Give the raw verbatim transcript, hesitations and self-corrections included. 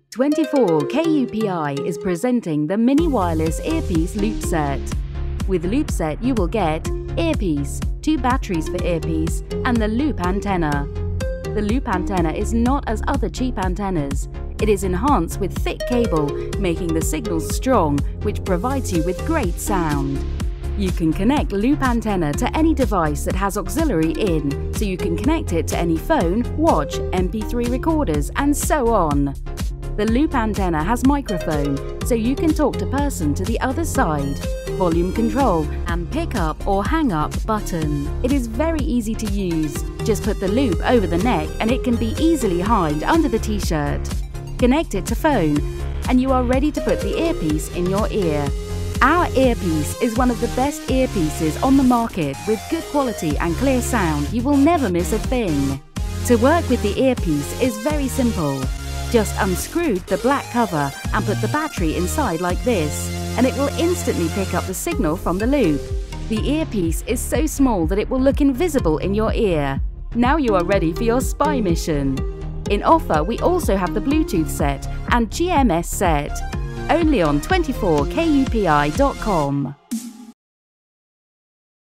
twenty-four K U P I is presenting the mini wireless earpiece loop set. With loop set you will get earpiece, two batteries for earpiece, and the loop antenna. The loop antenna is not as other cheap antennas. It is enhanced with thick cable, making the signals strong, which provides you with great sound. You can connect loop antenna to any device that has auxiliary in, so you can connect it to any phone, watch, M P three recorders, and so on. The loop antenna has microphone, so you can talk to person to the other side, volume control, and pick up or hang up button. It is very easy to use. Just put the loop over the neck and it can be easily hide under the t-shirt. Connect it to phone, and you are ready to put the earpiece in your ear. Our earpiece is one of the best earpieces on the market with good quality and clear sound. You will never miss a thing. To work with the earpiece is very simple. Just unscrew the black cover and put the battery inside like this, and it will instantly pick up the signal from the loop. The earpiece is so small that it will look invisible in your ear. Now you are ready for your spy mission. In offer, we also have the Bluetooth set and G M S set. Only on twenty-four K U P I dot com.